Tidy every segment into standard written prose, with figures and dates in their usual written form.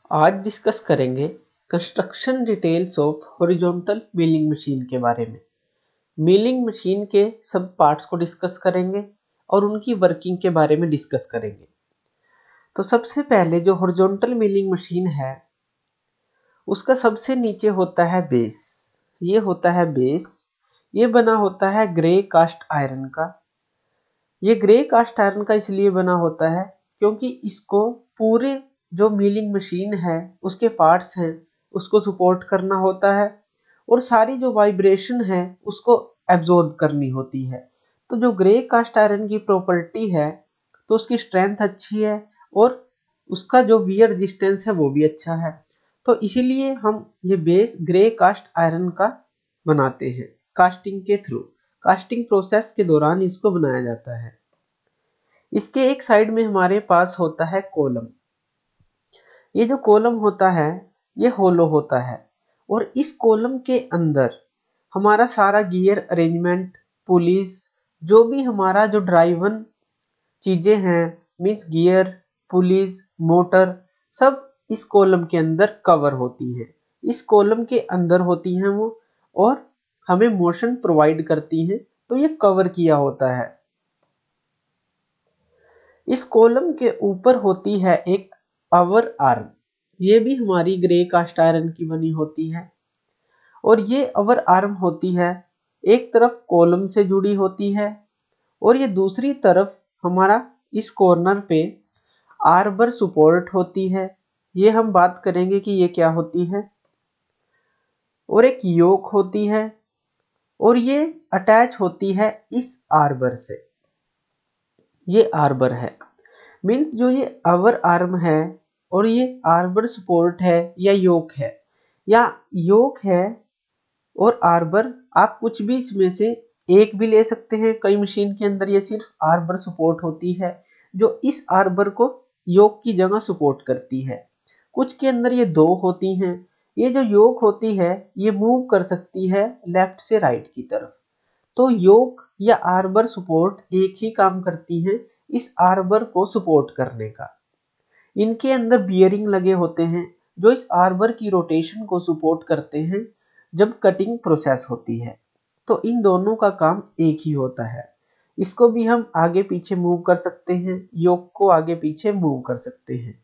आज डिस्कस करेंगे construction details of horizontal milling machine के बारे में। मिलिंग मशीन के सब पार्ट्स को डिस्कस करेंगे और उनकी वर्किंग के बारे में डिस्कस करेंगे। तो सबसे पहले जो हॉरिजॉन्टल मिलिंग मशीन है उसका सबसे नीचे होता है बेस। ये होता है बेस। ये बना होता है ग्रे कास्ट आयरन का। ये ग्रे कास्ट आयरन का इसलिए बना होता है क्योंकि इसको पूरे जो मिलिंग मशीन है उसके पार्ट्स हैं उसको सपोर्ट करना होता है और सारी जो वाइब्रेशन है उसको एब्जॉर्ब करनी होती है। तो जो ग्रे कास्ट आयरन की प्रॉपर्टी है तो उसकी स्ट्रेंथ अच्छी है और उसका जो वियर रेजिस्टेंस है वो भी अच्छा है। तो इसीलिए हम ये बेस ग्रे कास्ट आयरन का बनाते हैं कास्टिंग के थ्रू। कास्टिंग प्रोसेस के दौरान इसको बनाया जाता है। इसके एक साइड में हमारे पास होता है कॉलम। ये जो कॉलम होता है ये होलो होता है और इस कॉलम के अंदर हमारा सारा गियर अरेंजमेंट, पुलीज, जो भी हमारा जो ड्राइवन चीजें हैं मींस गियर, पुलीज, मोटर, सब इस कॉलम के अंदर कवर होती है। इस कॉलम के अंदर होती हैं वो और हमें मोशन प्रोवाइड करती हैं। तो ये कवर किया होता है। इस कॉलम के ऊपर होती है एक अवर आर्म। ये भी हमारी ग्रे कास्ट आयरन की बनी होती है और ये अवर आर्म होती है एक तरफ कॉलम से जुड़ी होती है और ये दूसरी तरफ हमारा इस कॉर्नर पे आर्बर सपोर्ट होती है। ये हम बात करेंगे कि ये क्या होती है। और एक योक होती है और ये अटैच होती है इस आर्बर से। ये आर्बर है मीन्स जो ये अवर आर्म है और ये आर्बर सपोर्ट है या योक है और आर्बर, आप कुछ भी इसमें से एक भी ले सकते हैं। कई मशीन के अंदर ये सिर्फ आर्बर सपोर्ट होती है जो इस आर्बर को योक की जगह सपोर्ट करती है। कुछ के अंदर ये दो होती हैं। ये जो योक होती है ये मूव कर सकती है लेफ्ट से राइट की तरफ। तो योक या आर्बर सपोर्ट एक ही काम करती है इस आर्बर को सपोर्ट करने का। इनके अंदर बियरिंग लगे होते हैं जो इस आर्बर की रोटेशन को सपोर्ट करते हैं जब कटिंग प्रोसेस होती है। तो इन दोनों का काम एक ही होता है। इसको भी हम आगे पीछे मूव कर सकते हैं, योक को आगे पीछे मूव कर सकते हैं।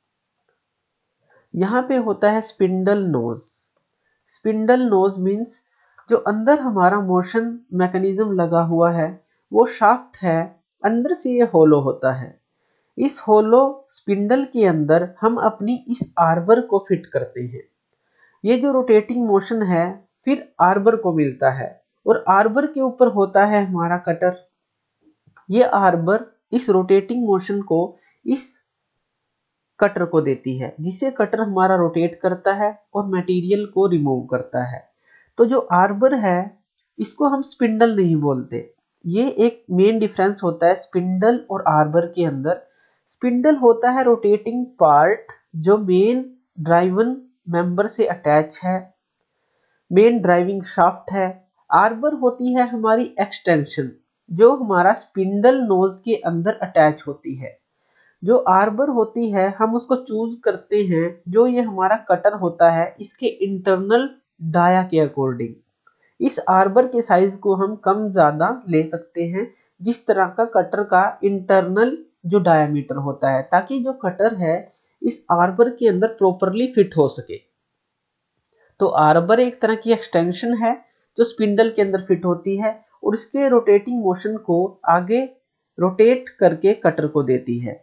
यहाँ पे होता है spindle nose. Spindle nose means जो अंदर हमारा मोशन मैकेनिज्म लगा हुआ है वो शाफ्ट है, अंदर से ये होलो होता है। इस होलो स्पिंडल के अंदर हम अपनी इस आर्बर को फिट करते हैं। ये जो रोटेटिंग मोशन है फिर आर्बर को मिलता है और आर्बर के ऊपर होता है हमारा कटर। ये आर्बर इस रोटेटिंग मोशन को इस कटर को देती है जिससे कटर हमारा रोटेट करता है और मटेरियल को रिमूव करता है। तो जो आर्बर है इसको हम स्पिंडल नहीं बोलते। ये एक मेन डिफरेंस होता है स्पिंडल और आर्बर के अंदर। स्पिंडल होता है रोटेटिंग पार्ट जो मेन ड्राइवन मेंबर से अटैच है, मेन ड्राइविंग शाफ्ट है। आर्बर होती है हमारी एक्सटेंशन जो हमारा स्पिंडल नोज के अंदर अटैच होती है। जो आर्बर होती है हम उसको चूज करते हैं जो ये हमारा कटर होता है इसके इंटरनल डाया के अकॉर्डिंग। इस आर्बर के साइज को हम कम ज्यादा ले सकते हैं जिस तरह का कटर का इंटरनल जो डायमीटर होता है, ताकि जो कटर है इस आर्बर के अंदर प्रॉपरली फिट हो सके। तो आर्बर एक तरह की एक्सटेंशन है जो स्पिंडल के अंदर फिट होती है और इसके रोटेटिंग मोशन को आगे रोटेट करके कटर को देती है।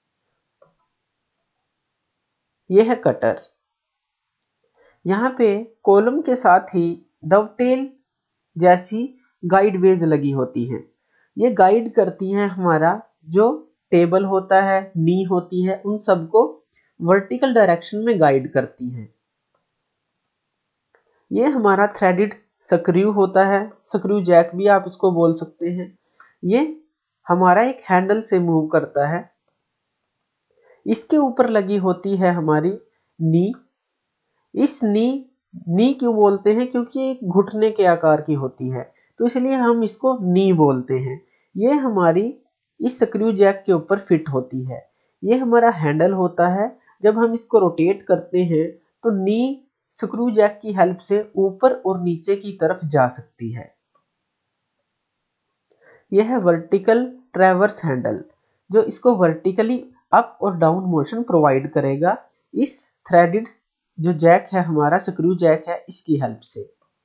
यह है कटर। यहाँ पे कॉलम के साथ ही डवटेल जैसी गाइड वेज लगी होती हैं। ये गाइड करती हैं हमारा जो टेबल होता है, नी होती है, उन सबको वर्टिकल डायरेक्शन में गाइड करती हैं। ये हमारा थ्रेडेड स्क्रू होता है, स्क्रू जैक भी आप इसको बोल सकते हैं। ये हमारा एक हैंडल से मूव करता है। इसके ऊपर लगी होती है हमारी नी। इस नी क्यों बोलते हैं? क्योंकि एक घुटने के आकार की होती है तो इसलिए हम इसको नी बोलते हैं। ये हमारी इस स्क्रू जैक के ऊपर फिट होती है। ये हमारा हैंडल होता है जब हम इसको रोटेट करते हैं तो नी स्क्रू जैक की हेल्प से ऊपर और नीचे की तरफ जा सकती है। यह है वर्टिकल ट्रैवर्स हैंडल, जो इसको वर्टिकली अप और डाउन मोशन प्रोवाइड करेगा इस थ्रेडेड जो जैक है हमारा स्क्रू जैक है इसकी हेल्प से।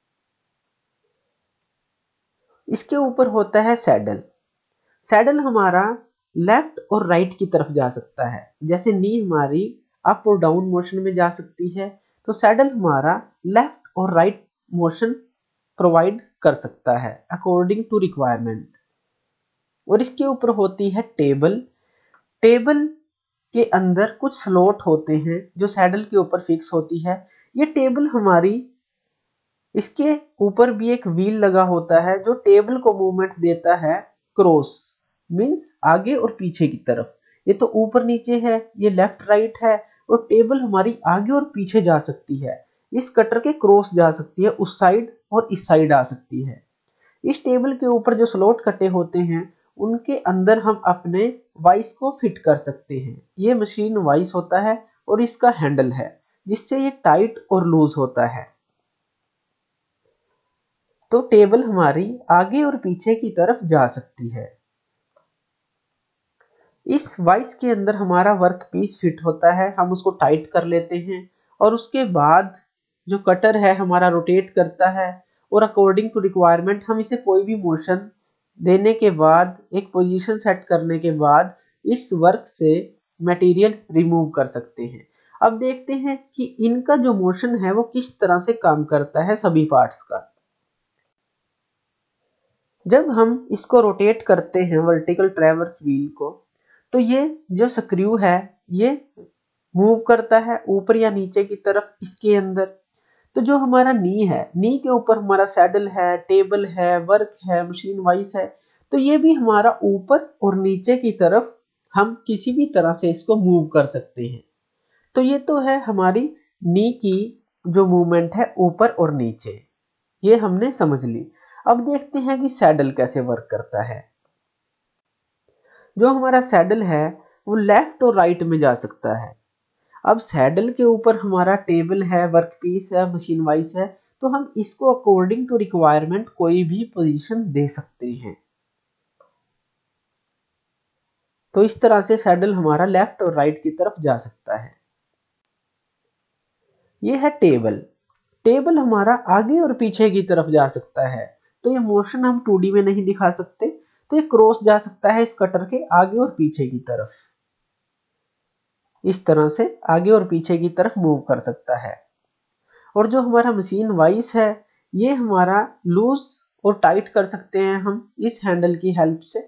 इसके ऊपर होता है सैडल। सैडल हमारा लेफ्ट और राइट की तरफ जा सकता है। जैसे नी हमारी अप और डाउन मोशन में जा सकती है, तो सैडल हमारा लेफ्ट और राइट मोशन प्रोवाइड कर सकता है अकॉर्डिंग टू रिक्वायरमेंट। और इसके ऊपर होती है टेबल। टेबल के अंदर कुछ स्लॉट होते हैं जो सैडल के ऊपर फिक्स होती है। ये टेबल हमारी, इसके ऊपर भी एक व्हील लगा होता है जो टेबल को मूवमेंट देता है क्रॉस, मींस आगे और पीछे की तरफ। ये तो ऊपर नीचे है, ये लेफ्ट राइट है, और टेबल हमारी आगे और पीछे जा सकती है। इस कटर के क्रॉस जा सकती है, उस साइड और इस साइड आ सकती है। इस टेबल के ऊपर जो स्लॉट कटे होते हैं उनके अंदर हम अपने वाइस को फिट कर सकते हैं। ये मशीन वाइस होता है और इसका हैंडल है जिससे ये टाइट और लूज होता है। तो टेबल हमारी आगे और पीछे की तरफ जा सकती है। इस वाइस के अंदर हमारा वर्क पीस फिट होता है, हम उसको टाइट कर लेते हैं और उसके बाद जो कटर है हमारा रोटेट करता है और अकॉर्डिंग टू रिक्वायरमेंट हम इसे कोई भी मोशन देने के बाद, एक पोजीशन सेट करने के बाद इस वर्क से मटेरियल रिमूव कर सकते हैं। अब देखते हैं कि इनका जो मोशन है वो किस तरह से काम करता है सभी पार्ट्स का। जब हम इसको रोटेट करते हैं वर्टिकल ट्रैवर्स व्हील को, तो ये जो स्क्रू है ये मूव करता है ऊपर या नीचे की तरफ इसके अंदर। तो जो हमारा नी है, नी के ऊपर हमारा सैडल है, टेबल है, वर्क है, मशीन वाइस है, तो ये भी हमारा ऊपर और नीचे की तरफ हम किसी भी तरह से इसको मूव कर सकते हैं। तो ये तो है हमारी नी की जो मूवमेंट है ऊपर और नीचे, ये हमने समझ ली। अब देखते हैं कि सैडल कैसे वर्क करता है। जो हमारा सैडल है वो लेफ्ट और राइट में जा सकता है। अब सैडल के ऊपर हमारा टेबल है, वर्कपीस है, मशीन वाइस है, तो हम इसको अकॉर्डिंग टू रिक्वायरमेंट कोई भी पोजीशन दे सकते हैं। तो इस तरह से सैडल हमारा लेफ्ट और राइट की तरफ जा सकता है। यह है टेबल। टेबल हमारा आगे और पीछे की तरफ जा सकता है। तो ये मोशन हम 2D में नहीं दिखा सकते, तो ये क्रॉस जा सकता है इस कटर के आगे और पीछे की तरफ। इस तरह से आगे और पीछे की तरफ मूव कर सकता है। और जो हमारा मशीन वाइस है ये हमारा लूज और टाइट कर सकते हैं हम इस हैंडल की हेल्प से।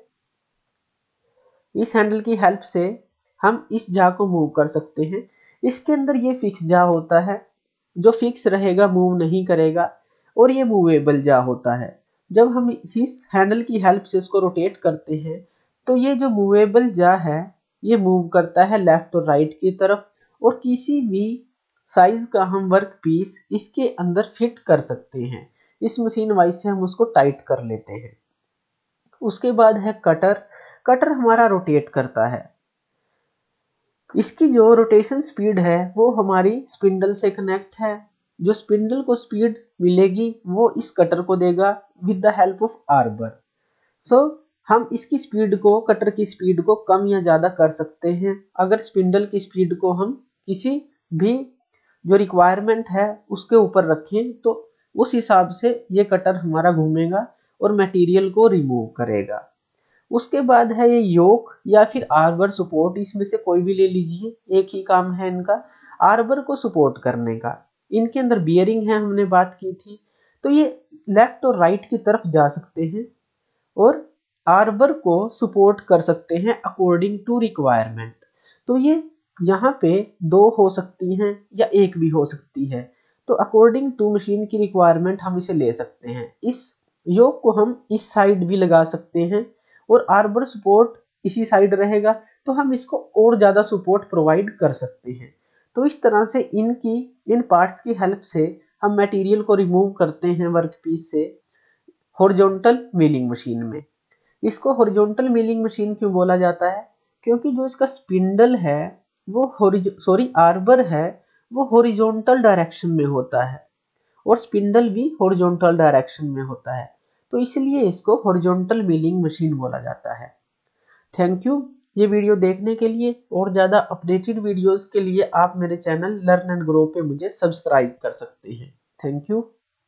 इस हैंडल की हेल्प से हम इस जा को मूव कर सकते हैं। इसके अंदर ये फिक्स जा होता है जो फिक्स रहेगा, मूव नहीं करेगा, और ये मूवेबल जा होता है। जब हम इस हैंडल की हेल्प से इसको रोटेट करते हैं तो ये जो मूवेबल जा है ये मूव करता है लेफ्ट और राइट की तरफ, और किसी भी साइज का हम वर्क पीस इसके अंदर फिट कर सकते हैं। इस मशीन वाइज से हम उसको टाइट कर लेते हैं। उसके बाद है कटर। कटर हमारा रोटेट करता है। इसकी जो रोटेशन स्पीड है वो हमारी स्पिंडल से कनेक्ट है। जो स्पिंडल को स्पीड मिलेगी वो इस कटर को देगा with the help of arbor. So हम इसकी स्पीड को, कटर की स्पीड को कम या ज्यादा कर सकते हैं। अगर स्पिंडल की स्पीड को हम किसी भी जो रिक्वायरमेंट है उसके ऊपर रखें तो उस हिसाब से ये कटर हमारा घूमेगा और मटेरियल को रिमूव करेगा। उसके बाद है ये योक या फिर आर्बर सपोर्ट, इसमें से कोई भी ले लीजिए, एक ही काम है इनका, आर्बर को सपोर्ट करने का। इनके अंदर बियरिंग है, हमने बात की थी। तो ये लेफ्ट और राइट की तरफ जा सकते हैं और आर्बर को सपोर्ट कर सकते हैं अकॉर्डिंग टू रिक्वायरमेंट। तो ये यहाँ पे 2 हो सकती हैं या एक भी हो सकती है। तो अकॉर्डिंग टू मशीन की रिक्वायरमेंट हम इसे ले सकते हैं। इस योक को हम इस साइड भी लगा सकते हैं और आर्बर सपोर्ट इसी साइड रहेगा, तो हम इसको और ज्यादा सपोर्ट प्रोवाइड कर सकते हैं। तो इस तरह से इन पार्ट्स की हेल्प से हम मटेरियल को रिमूव करते हैं वर्कपीस से हॉरिजॉन्टल मिलिंग मशीन में। इसको हॉरिजॉन्टल मिलिंग मशीन क्यों बोला जाता है? क्योंकि जो इसका स्पिंडल है आर्बर है वो हॉरिजॉन्टल डायरेक्शन में होता है और स्पिंडल भी हॉरिजॉन्टल डायरेक्शन में होता है, तो इसलिए इसको हॉरिजॉन्टल मिलिंग मशीन बोला जाता है। थैंक यू ये वीडियो देखने के लिए। और ज़्यादा अपडेटेड वीडियोस के लिए आप मेरे चैनल लर्न एंड ग्रो पे मुझे सब्सक्राइब कर सकते हैं। Thank you.